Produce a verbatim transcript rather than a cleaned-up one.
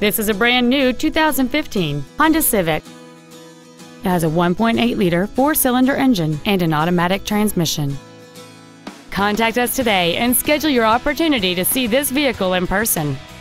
This is a brand new two thousand fifteen Honda Civic. It has a one point eight liter four-cylinder engine and an automatic transmission. Contact us today and schedule your opportunity to see this vehicle in person.